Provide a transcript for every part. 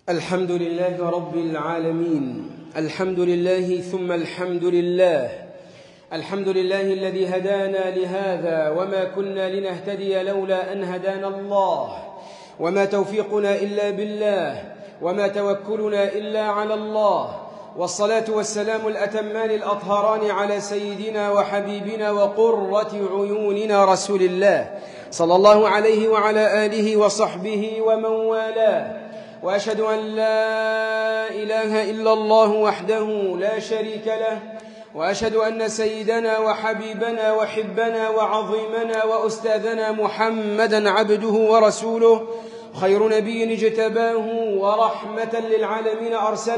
الحمد لله رب العالمين. الحمد لله ثم الحمد لله. الحمد لله الذي هدانا لهذا وما كنا لنهتدي لولا أن هدانا الله، وما توفيقنا إلا بالله، وما توكلنا إلا على الله. والصلاة والسلام الأتمان الأطهران على سيدنا وحبيبنا وقرة عيوننا رسول الله صلى الله عليه وعلى آله وصحبه ومن والاه. وأشهد أن لا إله إلا الله وحده لا شريك له، وأشهد أن سيدنا وحبيبنا وحبنا وعظيمنا وأستاذنا محمدًا عبده ورسوله، خير نبي اجتباه ورحمة للعالمين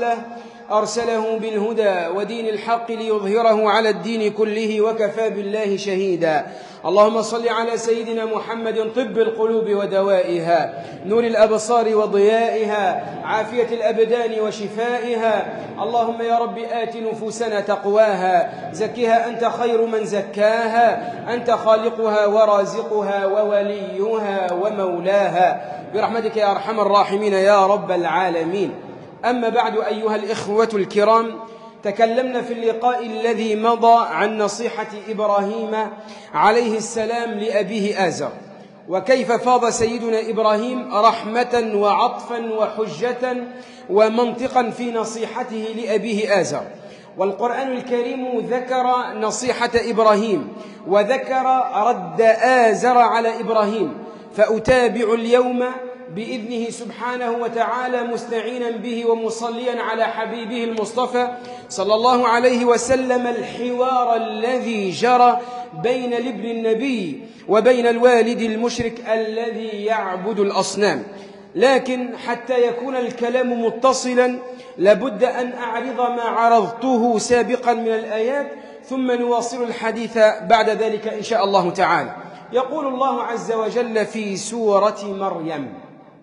أرسله بالهدى ودين الحق ليظهره على الدين كله وكفى بالله شهيدا. اللهم صل على سيدنا محمد طب القلوب ودوائها، نور الأبصار وضيائها، عافية الأبدان وشفائها. اللهم يا رب آت نفوسنا تقواها، زكها أنت خير من زكاها، أنت خالقها ورازقها ووليها ومولاها برحمتك يا أرحم الراحمين يا رب العالمين. أما بعد أيها الإخوة الكرام، تكلمنا في اللقاء الذي مضى عن نصيحة إبراهيم عليه السلام لأبيه آزر، وكيف فاض سيدنا إبراهيم رحمة وعطفا وحجة ومنطقا في نصيحته لأبيه آزر. والقرآن الكريم ذكر نصيحة إبراهيم وذكر رد آزر على إبراهيم، فأتابع اليوم بإذنه سبحانه وتعالى مستعينا به ومصليا على حبيبه المصطفى صلى الله عليه وسلم الحوار الذي جرى بين الابن النبي وبين الوالد المشرك الذي يعبد الأصنام. لكن حتى يكون الكلام متصلا لابد أن أعرض ما عرضته سابقا من الآيات، ثم نواصل الحديث بعد ذلك إن شاء الله تعالى. يقول الله عز وجل في سورة مريم: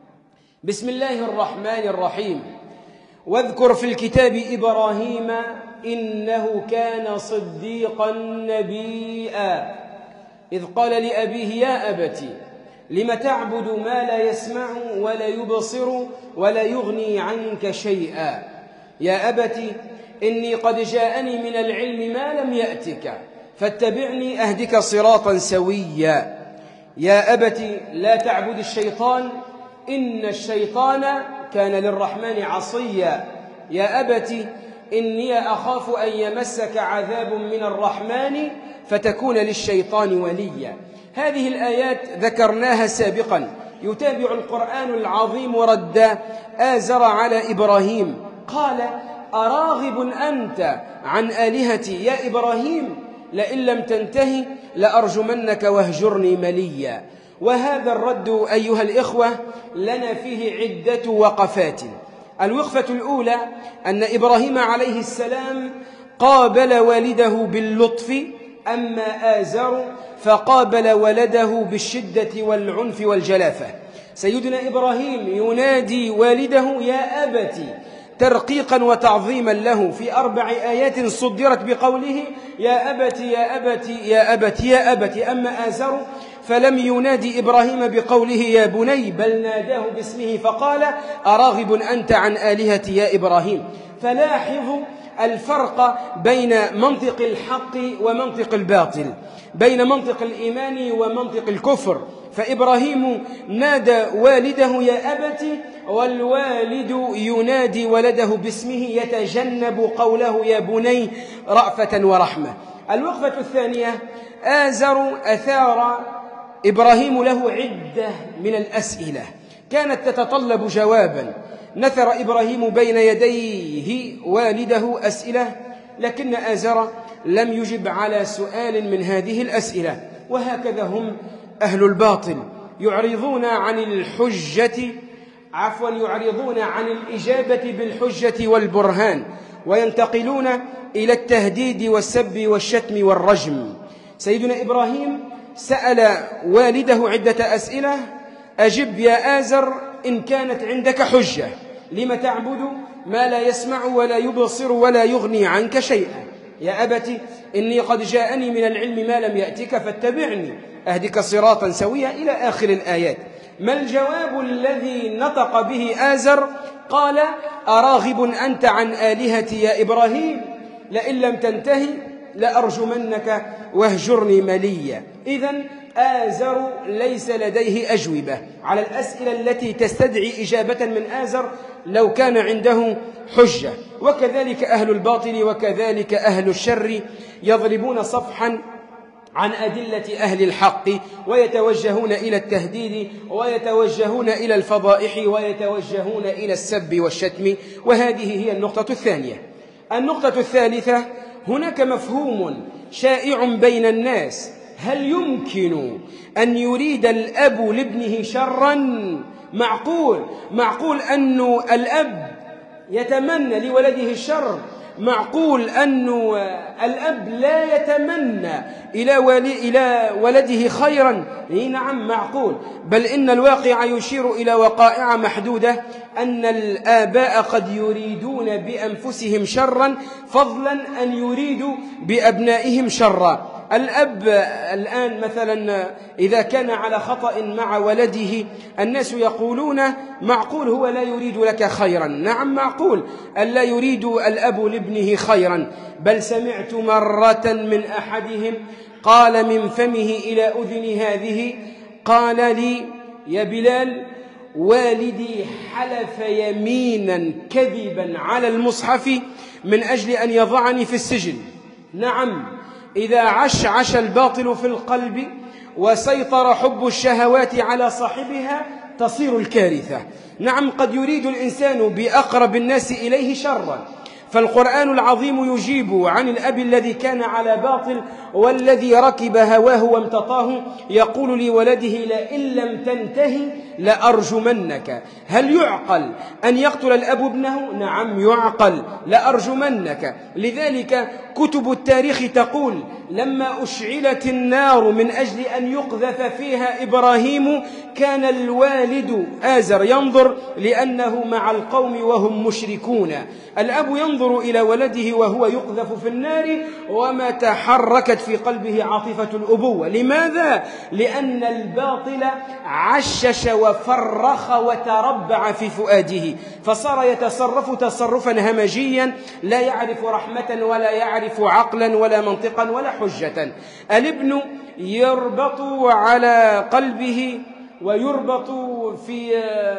بسم الله الرحمن الرحيم: واذكر في الكتاب إبراهيم إنه كان صديقا نبيا إذ قال لأبيه يا أبت لم تعبد ما لا يسمع ولا يبصر ولا يغني عنك شيئا يا أبت إني قد جاءني من العلم ما لم يأتك فاتبعني أهدك صراطا سويا يا أبت لا تعبد الشيطان إن الشيطان كان للرحمن عصيا يا أبت إني أخاف أن يمسك عذاب من الرحمن فتكون للشيطان وليا. هذه الآيات ذكرناها سابقا. يتابع القرآن العظيم رد آزر على إبراهيم، قال: أراغب أنت عن آلهتي يا إبراهيم؟ لئن لم تنتهي لأرجمنك واهجرني مليا. وهذا الرد أيها الإخوة لنا فيه عدة وقفات. الوقفة الأولى أن إبراهيم عليه السلام قابل والده باللطف، أما آزر فقابل ولده بالشدة والعنف والجلافة. سيدنا إبراهيم ينادي والده يا أبتي ترقيقا وتعظيما له في 4 آيات صدرت بقوله يا أبتي يا أبتي يا أبتي يا أبتي. أما آزر فلم ينادي إبراهيم بقوله يا بني، بل ناداه باسمه فقال: أراغب أنت عن آلهتي يا إبراهيم. فلاحظوا الفرق بين منطق الحق ومنطق الباطل، بين منطق الإيمان ومنطق الكفر. فإبراهيم نادى والده يا أبتي، والوالد ينادي ولده باسمه يتجنب قوله يا بني رأفة ورحمة. الوقفة الثانية: آزر أثار إبراهيم له عدة من الأسئلة كانت تتطلب جوابا. نثر إبراهيم بين يديه والده أسئلة، لكن آزر لم يجب على سؤال من هذه الأسئلة. وهكذا هم أهل الباطل، يعرضون عن الإجابة بالحجة والبرهان، وينتقلون إلى التهديد والسب والشتم والرجم. سيدنا إبراهيم سأل والده عدة أسئلة: أجب يا آزر إن كانت عندك حجة، لم تعبد ما لا يسمع ولا يبصر ولا يغني عنك شيئا يا أبت إني قد جاءني من العلم ما لم يأتك فاتبعني أهدك صراطا سويا إلى آخر الآيات. ما الجواب الذي نطق به آزر؟ قال أراغب أنت عن آلهتي يا إبراهيم لئن لم تنتهي لأرجمنك واهجرني مليا. إذن آزر ليس لديه أجوبة على الأسئلة التي تستدعي إجابة من آزر لو كان عنده حجة. وكذلك أهل الباطل وكذلك أهل الشر يضربون صفحا عن أدلة أهل الحق ويتوجهون إلى التهديد ويتوجهون إلى الفضائح ويتوجهون إلى السب والشتم. وهذه هي النقطة الثانية. النقطة الثالثة: هناك مفهوم شائع بين الناس: هل يمكن أن يريد الأب لابنه شرا؟ معقول أن الأب يتمنى لولده الشر؟ معقول أن الأب لا يتمنى إلى ولده خيرا؟ نعم معقول، بل إن الواقع يشير إلى وقائع محدودة أن الآباء قد يريدون بأنفسهم شرا فضلا أن يريدوا بأبنائهم شرا. الأب الآن مثلا إذا كان على خطأ مع ولده الناس يقولون معقول هو لا يريد لك خيرا. نعم معقول ألا يريد الأب لابنه خيرا، بل سمعت مرة من أحدهم قال من فمه إلى أذن هذه، قال لي: يا بلال، والدي حلف يمينا كذبا على المصحف من أجل أن يضعني في السجن. نعم، إذا عشعش الباطل في القلب وسيطر حب الشهوات على صاحبها تصير الكارثة. نعم، قد يريد الإنسان بأقرب الناس إليه شرا، فالقرآن العظيم يجيب عن الأب الذي كان على باطل والذي ركب هواه وامتطاه، يقول لولده: لئن لم تنتهي لأرجمنك. هل يعقل أن يقتل الأب ابنه؟ نعم يعقل، لأرجمنك. لذلك كتب التاريخ تقول: لما أشعلت النار من أجل أن يقذف فيها إبراهيم كان الوالد آزر ينظر لأنه مع القوم وهم مشركون. الأب ينظر إلى ولده وهو يقذف في النار وما تحركت في قلبه عاطفة الأبوة. لماذا؟ لأن الباطل عشش وفرخ وتربع في فؤاده، فصار يتصرف تصرفا همجيا لا يعرف رحمة ولا يعرف عقلا ولا منطقا ولا حجة. الابن يربط على قلبه ويربط في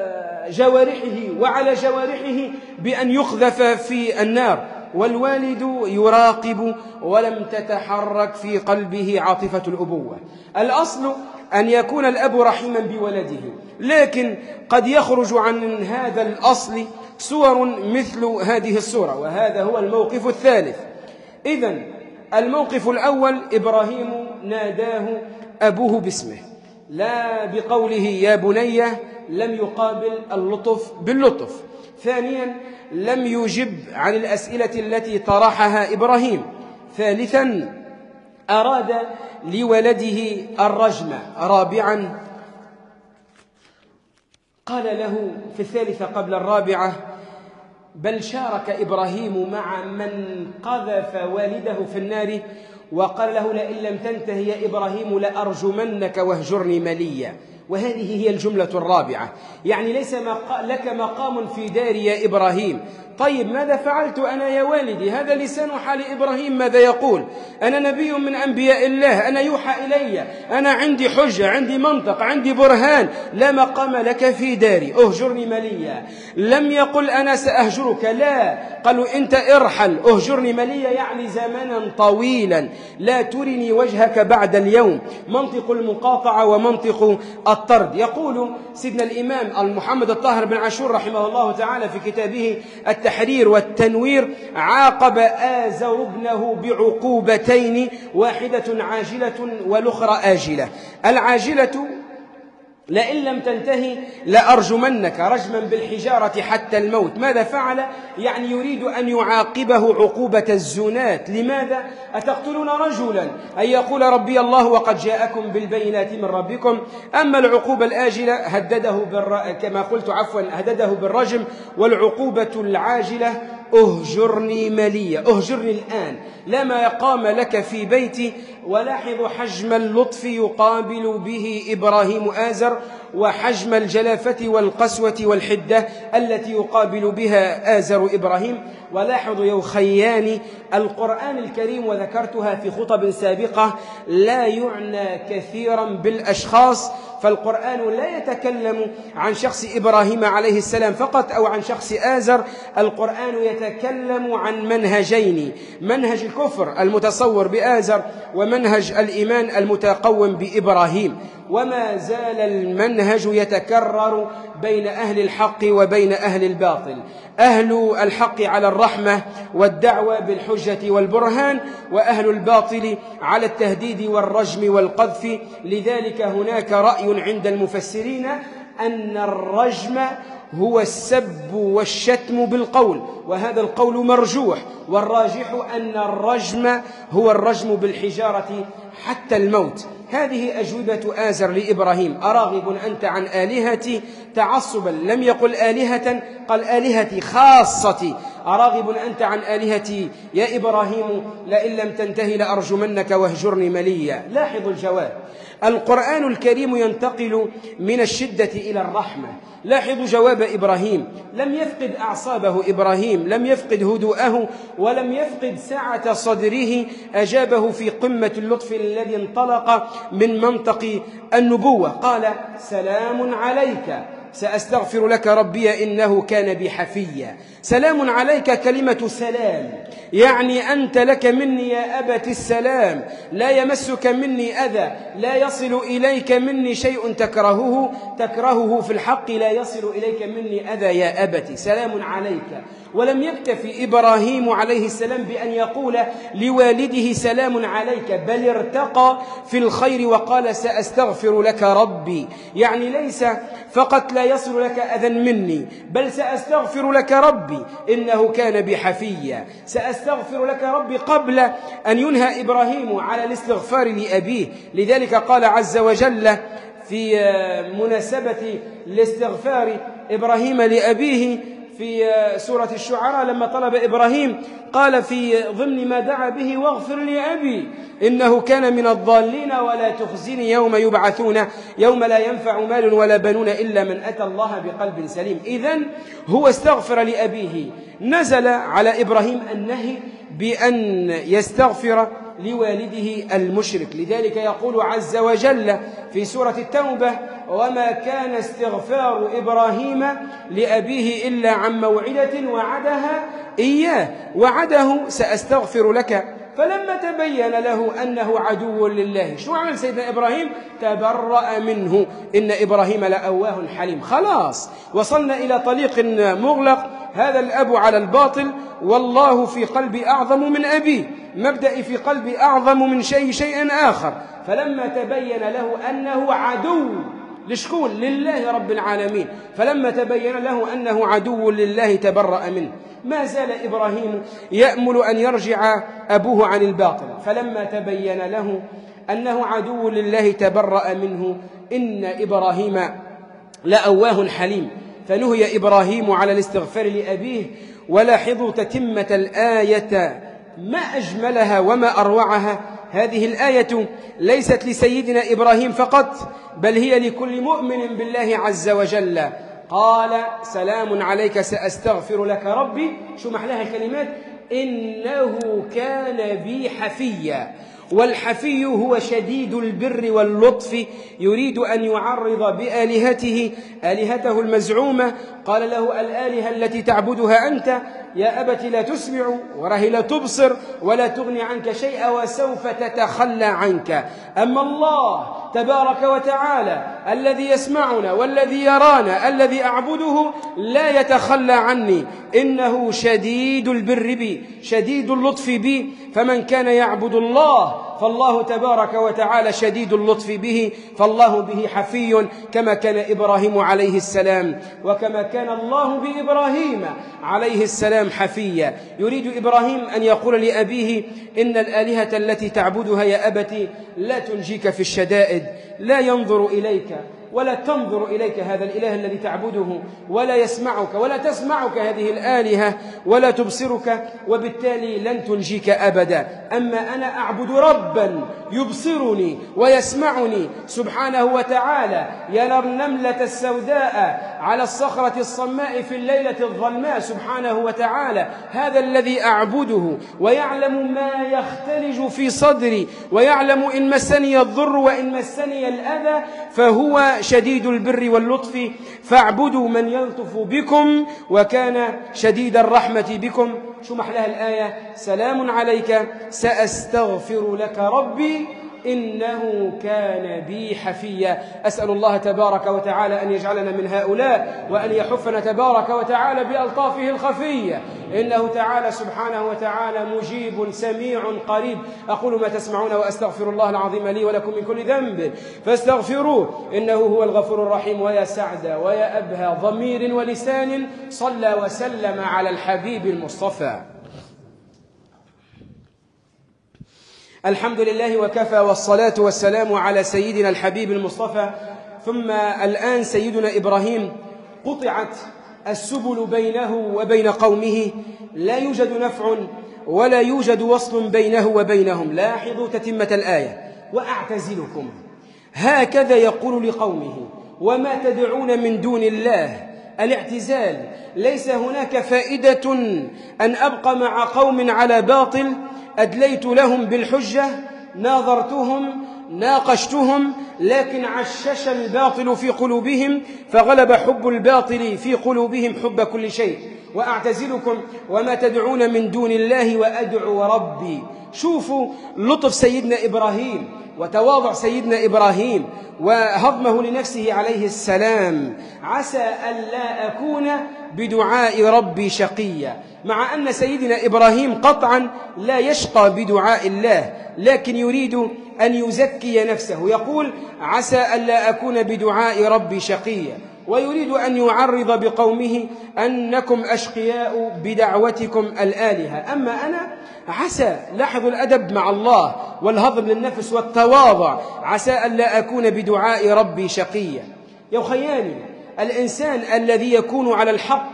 جوارحه وعلى جوارحه بأن يقذف في النار، والوالد يراقب ولم تتحرك في قلبه عاطفة الأبوة. الأصل أن يكون الأب رحيما بولده، لكن قد يخرج عن هذا الأصل صور مثل هذه الصورة، وهذا هو الموقف الثالث. إذن الموقف الأول: إبراهيم ناداه أبوه باسمه، لا بقوله يا بني، لم يقابل اللطف باللطف. ثانيا: لم يجب عن الأسئلة التي طرحها إبراهيم. ثالثا: أراد لولده الرجم. رابعا: قال له في الثالثة قبل الرابعة، بل شارك إبراهيم مع من قذف والده في النار وقال له: لئن لم تنتهي يا إبراهيم لأرجمنك واهجرني مليا. وهذه هي الجملة الرابعة، يعني ليس لك مقام في داري يا إبراهيم. طيب ماذا فعلت أنا يا والدي؟ هذا لسان حال إبراهيم ماذا يقول؟ أنا نبي من أنبياء الله، أنا يوحى إلي، أنا عندي حجة، عندي منطق، عندي برهان، لا مقام لك في داري، أهجرني مليا. لم يقل أنا سأهجرك، لا، قالوا أنت ارحل. أهجرني مليا يعني زمنا طويلا، لا ترني وجهك بعد اليوم. منطق المقاطعة ومنطق الطرد. يقول سيدنا الإمام محمد الطاهر بن عاشور رحمه الله تعالى في كتابه التحرير والتنوير: عاقب آزر ابنه بعقوبتين، واحدة عاجلة والأخرى آجلة. العاجلة: لئن لم تنتهي لأرجمنك، رجما بالحجارة حتى الموت. ماذا فعل؟ يعني يريد أن يعاقبه عقوبة الزنات. لماذا؟ أتقتلون رجلا أن يقول ربي الله وقد جاءكم بالبينات من ربكم؟ أما العقوبة الآجلة هدده بالرجم. والعقوبة العاجلة: أهجرني مليا، أهجرني الآن، لا مقام لك في بيتي. ولاحظوا حجم اللطف يقابل به إبراهيم آزر، وحجم الجلافة والقسوة والحدة التي يقابل بها آزر إبراهيم. ولاحظوا يا أخيان القرآن الكريم، وذكرتها في خطب سابقة، لا يعنى كثيرا بالأشخاص، فالقرآن لا يتكلم عن شخص إبراهيم عليه السلام فقط أو عن شخص آزر. القرآن يتكلم عن منهجين: منهج الكفر المتصور بآزر، ومنهج الإيمان المتقوم بإبراهيم. وما زال المنهج يتكرر بين أهل الحق وبين أهل الباطل. أهل الحق على الرحمة والدعوة بالحجة والبرهان، وأهل الباطل على التهديد والرجم والقذف. لذلك هناك رأي عند المفسرين أن الرجم هو السب والشتم بالقول، وهذا القول مرجوح، والراجح أن الرجم هو الرجم بالحجارة حتى الموت. هذه أجوبة آزر لإبراهيم: أراغب أنت عن آلهتي؟ تعصبا لم يقل آلهة، قال آلهتي خاصتي. أراغب أنت عن آلهتي يا إبراهيم؟ لئن لم تنتهي لأرجمنك واهجرني مليا. لاحظوا الجواب. القرآن الكريم ينتقل من الشدة إلى الرحمة. لاحظوا جواب إبراهيم: لم يفقد أعصابه إبراهيم، لم يفقد هدوءه، ولم يفقد سعة صدره. أجابه في قمة اللطف الذي انطلق من منطق النبوة. قال: سلام عليك سأستغفر لك ربي إنه كان بي حفيا. سلام عليك، كلمة سلام يعني أنت لك مني يا أبت السلام، لا يمسك مني أذى، لا يصل إليك مني شيء تكرهه في الحق، لا يصل إليك مني أذى يا أبت، سلام عليك. ولم يكتفي إبراهيم عليه السلام بأن يقول لوالده سلام عليك، بل ارتقى في الخير وقال: سأستغفر لك ربي. يعني ليس فقط لا يصل لك أذى مني، بل سأستغفر لك ربي إنه كان بي حفيا. سأستغفر لك ربي قبل أن ينهى إبراهيم على الاستغفار لأبيه. لذلك قال عز وجل في مناسبة الاستغفار إبراهيم لأبيه في سورة الشعراء لما طلب إبراهيم، قال في ضمن ما دعا به: واغفر لأبي إنه كان من الضالين ولا تخزني يوم يبعثون يوم لا ينفع مال ولا بنون إلا من أتى الله بقلب سليم. إذن هو استغفر لأبيه. نزل على إبراهيم النهي بأن يستغفر لوالده المشرك. لذلك يقول عز وجل في سورة التوبة: وما كان استغفار إبراهيم لأبيه إلا عن موعدة وعدها إياه، وعده: سأستغفر لك. فلما تبين له أنه عدو لله، شو عمل سيدنا إبراهيم؟ تبرأ منه. إن إبراهيم لأواه حليم. خلاص وصلنا إلى طريق مغلق. هذا الأب على الباطل، والله في قلبي أعظم من أبيه، مبدئي في قلبي أعظم من شيء آخر. فلما تبين له أنه عدو لشكون؟ لله رب العالمين. فلما تبين له أنه عدو لله تبرأ منه. ما زال إبراهيم يأمل أن يرجع أبوه عن الباطل، فلما تبين له أنه عدو لله تبرأ منه. إن إبراهيم لأواه حليم. فنهي إبراهيم على الاستغفار لأبيه. ولاحظوا تتمة الآية، ما أجملها وما أروعها. هذه الآية ليست لسيدنا إبراهيم فقط، بل هي لكل مؤمن بالله عز وجل. قال: سلام عليك سأستغفر لك ربي. شو محلاها الكلمات؟ إنه كان بي حفيا. والحفي هو شديد البر واللطف، يريد أن يعرض بآلهته آلهته المزعومة. قال له: الآلهة التي تعبدها أنت يا أبت لا تسمع وراهي لا تبصر ولا تغني عنك شيئا وسوف تتخلى عنك. أما الله تبارك وتعالى الذي يسمعنا والذي يرانا الذي أعبده لا يتخلى عني، إنه شديد البر بي شديد اللطف بي. فمن كان يعبد الله فالله تبارك وتعالى شديد اللطف به، فالله به حفي، كما كان إبراهيم عليه السلام، وكما كان الله بإبراهيم عليه السلام حفيا. يريد إبراهيم أن يقول لأبيه: إن الآلهة التي تعبدها يا أبتي لا تنجيك في الشدائد، لا ينظر إليك ولا تنظر إليك هذا الإله الذي تعبده، ولا يسمعك ولا تسمعك هذه الآلهة، ولا تبصرك، وبالتالي لن تنجيك أبدا. أما أنا أعبد ربا يبصرني ويسمعني سبحانه وتعالى، يرى النملة السوداء على الصخرة الصماء في الليلة الظلماء سبحانه وتعالى، هذا الذي أعبده، ويعلم ما يختلج في صدري، ويعلم إن مسني الضر وإن مسني الأذى، فهو شديد البر واللطف، فاعبدوا من يلطف بكم وكان شديد الرحمة بكم. شو محلها الآية؟ سلام عليك سأستغفر لك ربي إنه كان بي حفيا. أسأل الله تبارك وتعالى أن يجعلنا من هؤلاء، وأن يحفنا تبارك وتعالى بألطافه الخفية، إنه تعالى سبحانه وتعالى مجيب سميع قريب. أقول ما تسمعون وأستغفر الله العظيم لي ولكم من كل ذنب فاستغفروه إنه هو الغفور الرحيم. ويا سعد ويا أبهى ضمير ولسان صلى وسلم على الحبيب المصطفى. الحمد لله وكفى، والصلاة والسلام على سيدنا الحبيب المصطفى. ثم الآن سيدنا إبراهيم قطعت السبل بينه وبين قومه، لا يوجد نفع ولا يوجد وصل بينه وبينهم. لاحظوا تتمة الآية: وأعتزلكم. هكذا يقول لقومه: وما تدعون من دون الله. الاعتزال، ليس هناك فائدة أن أبقى مع قوم على باطل، أدليت لهم بالحجة، ناظرتهم، ناقشتهم، لكن عشش الباطل في قلوبهم، فغلب حب الباطل في قلوبهم حب كل شيء. وأعتزلكم وما تدعون من دون الله وأدعو ربي. شوفوا لطف سيدنا إبراهيم وتواضع سيدنا إبراهيم وهضمه لنفسه عليه السلام: عسى ألا أكون بدعاء ربي شقيا. مع أن سيدنا إبراهيم قطعا لا يشقى بدعاء الله، لكن يريد أن يزكي نفسه، يقول: عسى ألا أكون بدعاء ربي شقيا، ويريد أن يعرض بقومه أنكم أشقياء بدعوتكم الآلهة، أما أنا عسى. لاحظوا الأدب مع الله والهضم للنفس والتواضع: عسى ألا أكون بدعاء ربي شقيا. يا خياني، الإنسان الذي يكون على الحق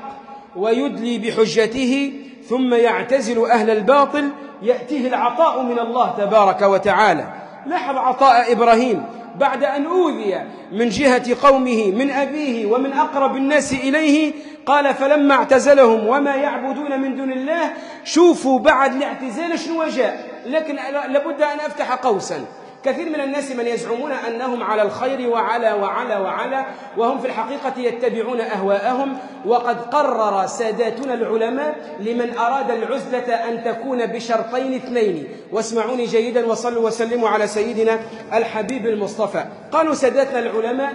ويدلي بحجته ثم يعتزل أهل الباطل يأتيه العطاء من الله تبارك وتعالى. لاحظ عطاء إبراهيم بعد أن أوذي من جهة قومه، من أبيه ومن أقرب الناس إليه، قال: فلما اعتزلهم وما يعبدون من دون الله. شوفوا بعد الاعتزال شنو جاء. لكن لابد أن أفتح قوسا: كثير من الناس من يزعمون أنهم على الخير وعلى وعلى وعلى، وهم في الحقيقة يتبعون أهواءهم. وقد قرر ساداتنا العلماء لمن أراد العزلة أن تكون بشرطين اثنين. واسمعوني جيدا وصلوا وسلموا على سيدنا الحبيب المصطفى. قالوا ساداتنا العلماء: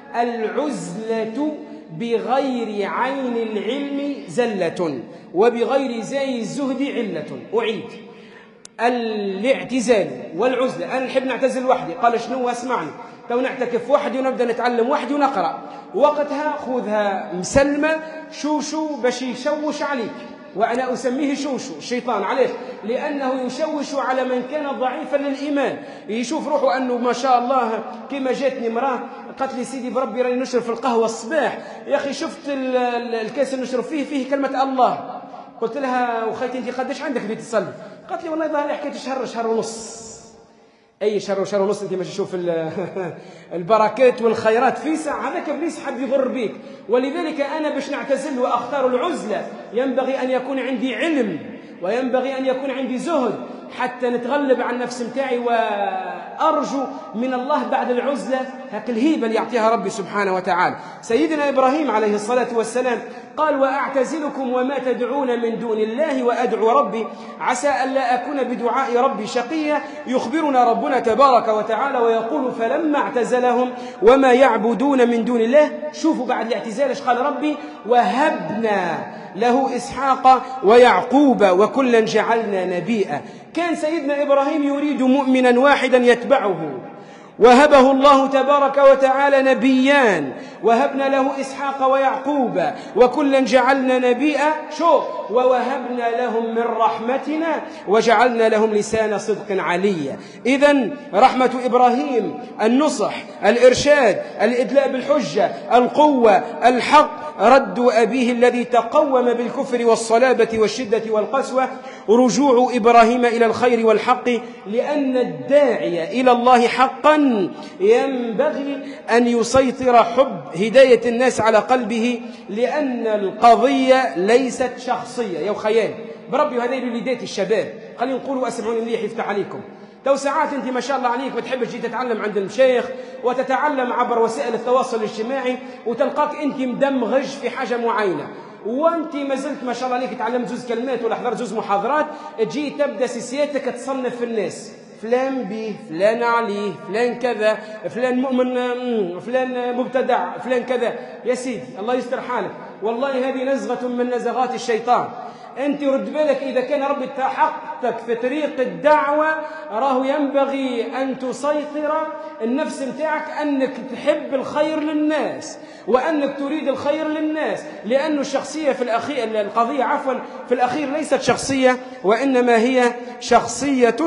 العزلة بغير عين العلم زلة، وبغير زي الزهد علة. أعيد: الاعتزال والعزلة. أنا نحب نعتزل وحدي. قال: شنو؟ اسمعني، تو نعتكف وحدي ونبدأ نتعلم وحدي ونقرأ. وقتها خذها مسلمة شوشو باش يشوش عليك، وأنا أسميه شوشو الشيطان. عليه؟ لأنه يشوش على من كان ضعيفا للإيمان، يشوف روحه أنه ما شاء الله. كما جاتني مراه قالت لي: سيدي بربي راني نشرب في القهوة الصباح، يا أخي شفت الكاس اللي نشرب فيه كلمة الله. قلت لها: وخيتي أنت قداش عندك بيت تصلي؟ قالت لي: والله ظهر لي حكاية شهر ونص. أي شهر ونص؟ أنت ماشي تشوف البركات والخيرات في ساعة. هذاك إبليس حب يضر بيك. ولذلك أنا باش نعتزل وأختار العزلة ينبغي أن يكون عندي علم، وينبغي أن يكون عندي زهد، حتى نتغلب على النفس متاعي، وأرجو من الله بعد العزلة هاك الهيبة اللي يعطيها ربي سبحانه وتعالى. سيدنا إبراهيم عليه الصلاة والسلام قال: وأعتزلكم وما تدعون من دون الله وأدعو ربي عسى ألا أكون بدعاء ربي شقيا. يخبرنا ربنا تبارك وتعالى ويقول: فلما اعتزلهم وما يعبدون من دون الله. شوفوا بعد الاعتزال ايش قال ربي: وهبنا له إسحاق ويعقوب وكلا جعلنا نبيا. كان سيدنا إبراهيم يريد مؤمنا واحدا يتبعه، وهبه الله تبارك وتعالى نبيان، وهبنا له إسحاق ويعقوب وكلا جعلنا نبيا شوف ووهبنا لهم من رحمتنا وجعلنا لهم لسان صدق عليا. إذن رحمة إبراهيم النصح، الإرشاد، الإدلاء بالحجة، القوة، الحق، رد أبيه الذي تقوم بالكفر والصلابة والشدة والقسوة، رجوع إبراهيم إلى الخير والحق، لأن الداعي إلى الله حقا ينبغي أن يسيطر حب هداية الناس على قلبه، لأن القضية ليست شخصية يا خيال بربي. وهذه لوليدات الشباب خلينا نقولوا أسمعوني مليح يفتح عليكم. تو ساعات أنت ما شاء الله عليك بتحب تجي تتعلم عند المشايخ وتتعلم عبر وسائل التواصل الاجتماعي، وتلقاك أنت مدمغج في حاجة معينة، وأنت ما زلت ما شاء الله عليك تعلمت جزء كلمات ولا حضرت جزء محاضرات، تجي تبدأ سياسيتك تصنف في الناس، فلان به، فلان عليه، فلان كذا، فلان مؤمن، فلان مبتدع، فلان كذا. يا سيدي الله يستر حالك، والله هذه نزغة من نزغات الشيطان. أنت رد بالك إذا كان ربي حقك في طريق الدعوة، راه ينبغي أن تسيطر النفس متاعك أنك تحب الخير للناس وأنك تريد الخير للناس، لأن الشخصية في الأخير القضية في الأخير ليست شخصية، وإنما هي شخصية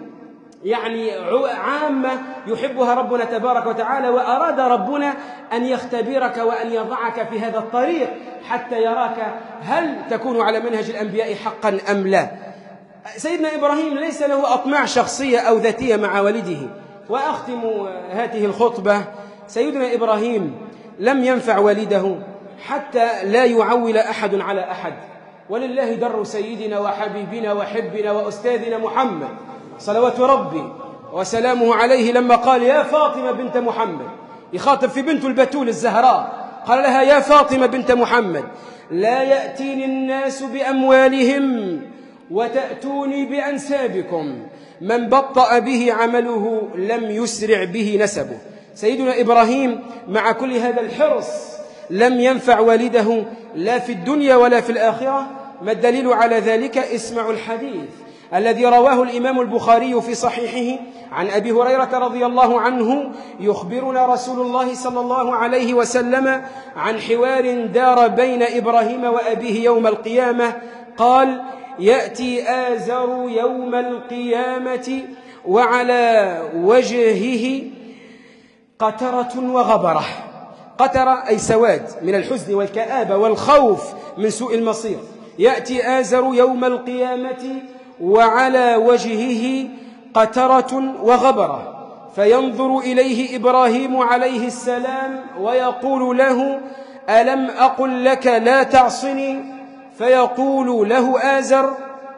يعني عامة يحبها ربنا تبارك وتعالى، وأراد ربنا أن يختبرك وأن يضعك في هذا الطريق حتى يراك هل تكون على منهج الأنبياء حقا أم لا. سيدنا إبراهيم ليس له أطماع شخصية أو ذاتية مع والده. وأختم هذه الخطبة، سيدنا إبراهيم لم ينفع والده حتى لا يعول أحد على أحد، ولله در سيدنا وحبيبنا وحبنا وأستاذنا محمد صلوات ربي وسلامه عليه لما قال يا فاطمة بنت محمد، يخاطب في بنت البتول الزهراء، قال لها يا فاطمة بنت محمد لا يأتيني الناس بأموالهم وتأتوني بأنسابكم، من بطأ به عمله لم يسرع به نسبه. سيدنا إبراهيم مع كل هذا الحرص لم ينفع والده لا في الدنيا ولا في الآخرة. ما الدليل على ذلك؟ اسمعوا الحديث الذي رواه الإمام البخاري في صحيحه عن أبي هريرة رضي الله عنه، يخبرنا رسول الله صلى الله عليه وسلم عن حوار دار بين إبراهيم وأبيه يوم القيامة. قال يأتي آزر يوم القيامة وعلى وجهه قترة وغبرة. قترة أي سواد من الحزن والكآبة والخوف من سوء المصير. يأتي آزر يوم القيامة وعلى وجهه قترة وغبرة، فينظر إليه إبراهيم عليه السلام ويقول له ألم أقل لك لا تعصني؟ فيقول له آزر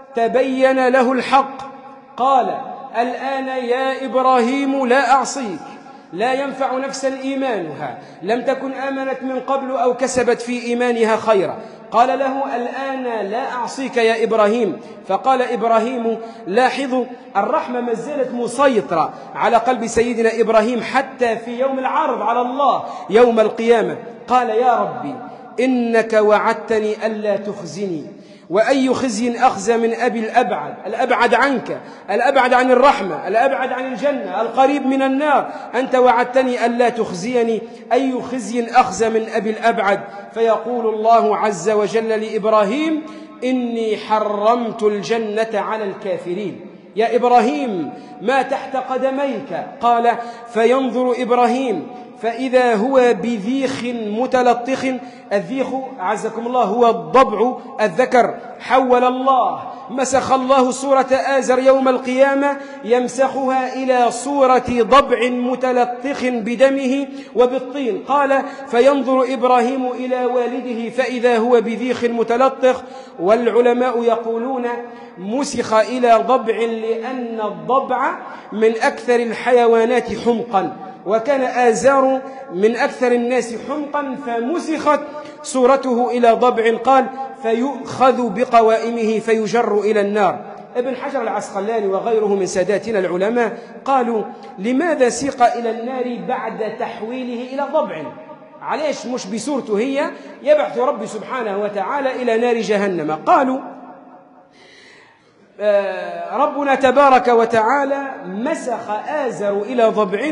تبين له الحق، قال الآن يا إبراهيم لا أعصيك، لا ينفع نفسا إيمانها لم تكن آمنت من قبل أو كسبت في إيمانها خيرا. قال له الآن لا أعصيك يا إبراهيم. فقال إبراهيم، لاحظوا الرحمة ما زالت مسيطرة على قلب سيدنا إبراهيم حتى في يوم العرض على الله يوم القيامة. قال يا ربي إنك وعدتني ألا تخزني، وأي خزي أخزى من أبي الأبعد عنك، الأبعد عن الرحمة، الأبعد عن الجنة، القريب من النار، أنت وعدتني ألا تخزيني، أي خزي أخزى من أبي الأبعد؟ فيقول الله عز وجل لإبراهيم إني حرمت الجنة على الكافرين. يا إبراهيم ما تحت قدميك؟ قال فينظر إبراهيم فإذا هو بذيخ متلطخ. الذيخ عزكم الله هو الضبع الذكر. حول الله مسخ الله صورة آزر يوم القيامة يمسخها إلى صورة ضبع متلطخ بدمه وبالطين. قال فينظر إبراهيم إلى والده فإذا هو بذيخ متلطخ. والعلماء يقولون مسخ إلى ضبع لأن الضبع من أكثر الحيوانات حمقا، وكان آزار من أكثر الناس حمقا فمسخت صورته إلى ضبع. قال فيؤخذ بقوائمه فيجر إلى النار. ابن حجر العسقلاني وغيره من ساداتنا العلماء قالوا لماذا سيق إلى النار بعد تحويله إلى ضبع؟ علاش مش بصورته هي يبعث ربي سبحانه وتعالى إلى نار جهنم؟ قالوا ربنا تبارك وتعالى مسخ آزر إلى ضبع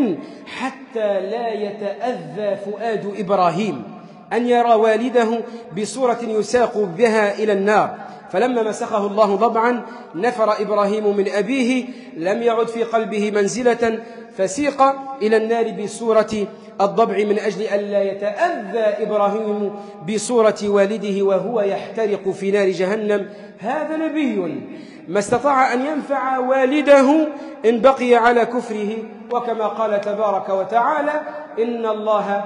حتى لا يتأذى فؤاد إبراهيم أن يرى والده بصورة يساق بها إلى النار. فلما مسخه الله ضبعا نفر إبراهيم من أبيه، لم يعد في قلبه منزلة، فسيق إلى النار بصورة الضبع من أجل أن لا يتأذى إبراهيم بصورة والده وهو يحترق في نار جهنم. هذا نبي ما استطاع أن ينفع والده إن بقي على كفره، وكما قال تبارك وتعالى: إن الله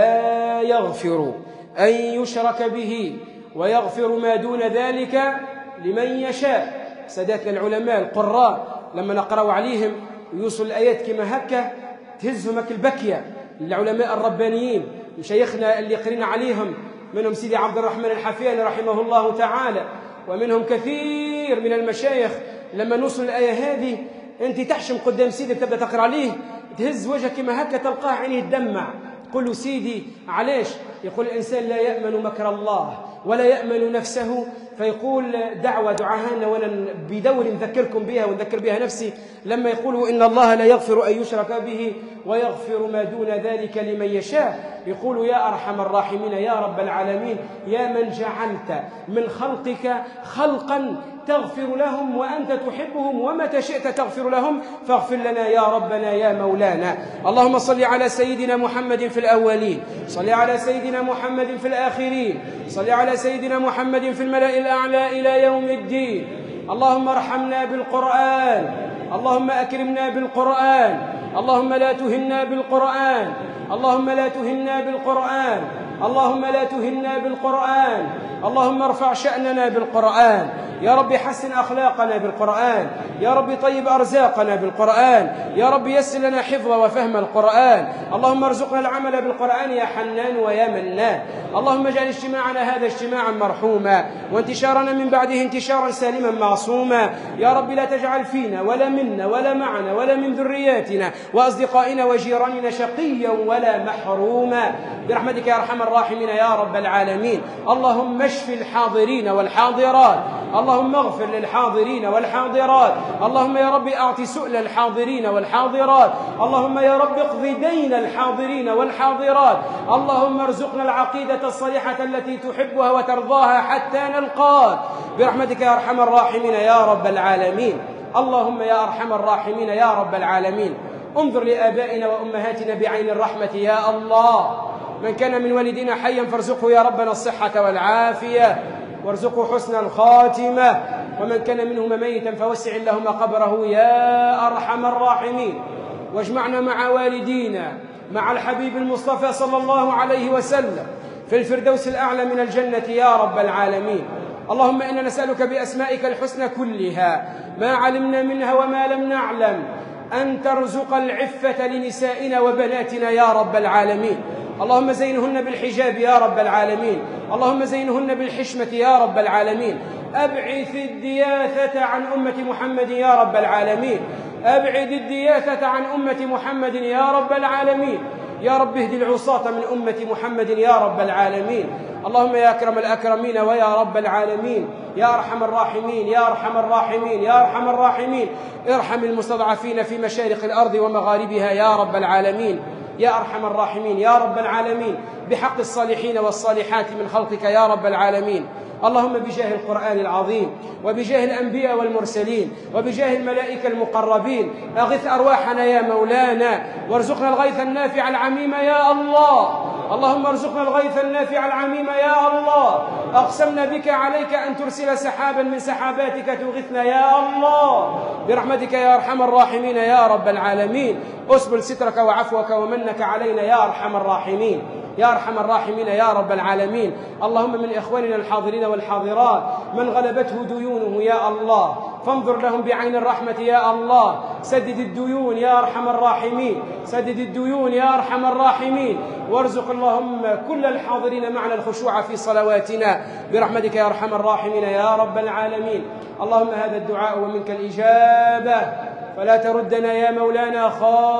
لا يغفر أن يشرك به ويغفر ما دون ذلك لمن يشاء. ساداتنا العلماء القراء لما نقرأ عليهم يوصل الآيات كما هكا تهزهم البكية. العلماء الربانيين مشايخنا اللي قرينا عليهم منهم سيدي عبد الرحمن الحفياني رحمه الله تعالى، ومنهم كثير من المشايخ، لما نوصل الآية هذه أنت تحشم قدام سيدي تبدأ تقرأ عليه تهز وجهك كما هكا تلقاه عينيه تدمع. قل له: سيدي علاش؟ يقول: الإنسان لا يأمن مكر الله ولا يأمن نفسه. فيقول دعاهنا وانا بدور نذكركم بها ونذكر بها نفسي، لما يقولوا إن الله لا يغفر أن يشرك به ويغفر ما دون ذلك لمن يشاء، يقول: يا أرحم الراحمين يا رب العالمين، يا من جعلت من خلقك خلقا تغفر لهم وأنت تحبهم ومتى شئت تغفر لهم، فاغفر لنا يا ربنا يا مولانا. اللهم صل على سيدنا محمد في الأولين، صل على سيدنا محمد في الآخرين، صل على سيدنا محمد في الملأ الأعلى إلى يوم الدين. اللهم ارحمنا بالقرآن، اللهم أكرمنا بالقرآن، اللهم لا تهنا بالقرآن، اللهم لا تهنا بالقرآن، اللهم لا تهنا بالقرآن، اللهم ارفع شأننا بالقرآن. يا رب حسن أخلاقنا بالقرآن، يا رب طيب أرزاقنا بالقرآن، يا رب يسر لنا حفظ وفهم القرآن. اللهم ارزقنا العمل بالقرآن يا حنان ويا منان. اللهم اجعل اجتماعنا هذا اجتماعا مرحوما، وانتشارنا من بعده انتشارا سالما معصوما. يا رب لا تجعل فينا ولا منا ولا معنا ولا من ذرياتنا وأصدقائنا وجيراننا شقيا ولا محروما برحمتك يا أرحم الراحمين يا رب العالمين. اللهم اشف الحاضرين والحاضرات، اللهم اغفر للحاضرين والحاضرات، اللهم يا رب أعط سؤل الحاضرين والحاضرات، اللهم يا رب اقض دين الحاضرين والحاضرات، اللهم ارزقنا العقيدة الصالحة التي تحبها وترضاها حتى نلقاك برحمتك يا أرحم الراحمين يا رب العالمين. اللهم يا أرحم الراحمين يا رب العالمين انظر لآبائنا وأمهاتنا بعين الرحمة يا الله. من كان من والدينا حيا فارزقه يا ربنا الصحة والعافية وارزقه حسن الخاتمة، ومن كان منهم ميتا فوسع اللهم قبره يا أرحم الراحمين. واجمعنا مع والدينا مع الحبيب المصطفى صلى الله عليه وسلم في الفردوس الأعلى من الجنة يا رب العالمين. اللهم إنا نسألك بأسمائك الحسنى كلها ما علمنا منها وما لم نعلم أن ترزق العفة لنسائنا وبناتنا يا رب العالمين. اللهم زينهن بالحجاب يا رب العالمين، اللهم زينهن بالحشمة يا رب العالمين. أبعث الدياثة عن أمة محمد يا رب العالمين، أبعد الدياثة عن أمة محمد يا رب العالمين. يا رب اهد العصاة من أمة محمد يا رب العالمين. اللهم يا أكرم الأكرمين ويا رب العالمين يا أرحم الراحمين يا أرحم الراحمين يا أرحم الراحمين، ارحم المستضعفين في مشارق الأرض ومغاربها يا رب العالمين يا أرحم الراحمين يا رب العالمين، بحق الصالحين والصالحات من خلقك يا رب العالمين. اللهم بجاه القرآن العظيم وبجاه الأنبياء والمرسلين وبجاه الملائكة المقربين أغث أرواحنا يا مولانا، وارزقنا الغيث النافع العميم يا الله. اللهم ارزقنا الغيث النافع العميم يا الله. أقسمنا بك عليك أن ترسل سحابا من سحاباتك تغثنا يا الله برحمتك يا أرحم الراحمين يا رب العالمين. أسبل سترك وعفوك ومنك علينا يا أرحم الراحمين يا أرحم الراحمين يا رب العالمين. اللهم من إخواننا الحاضرين والحاضرات من غلبته ديونه يا الله فانظر لهم بعين الرحمة يا الله. سدد الديون يا أرحم الراحمين، سدد الديون يا أرحم الراحمين، وارزق اللهم كل الحاضرين معنا الخشوع في صلواتنا برحمتك يا أرحم الراحمين يا رب العالمين. اللهم هذا الدعاء ومنك الإجابة، فلا تردنا يا مولانا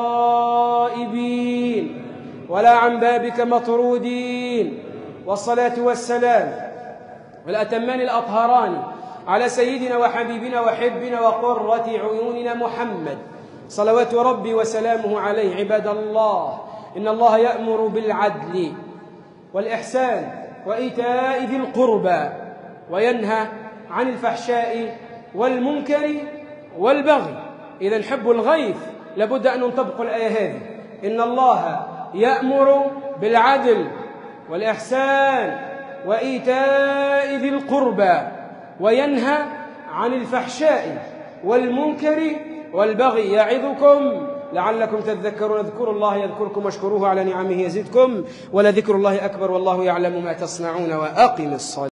خائبين ولا عن بابك مطرودين. والصلاة والسلام والأتمان الأطهران على سيدنا وحبيبنا وحبنا وقرة عيوننا محمد صلوات ربي وسلامه عليه. عباد الله، إن الله يأمر بالعدل والإحسان وإيتاء ذي القربى وينهى عن الفحشاء والمنكر والبغي. إذا حب الغيث لابد أن نطبق الآية هذه: إن الله يأمر بالعدل والإحسان وإيتاء ذي القربى وينهى عن الفحشاء والمنكر والبغي يعظكم لعلكم تذكرون. اذكروا الله يذكركم واشكروه على نعمه يزدكم ولذكر الله أكبر والله يعلم ما تصنعون. وأقم الصلاة.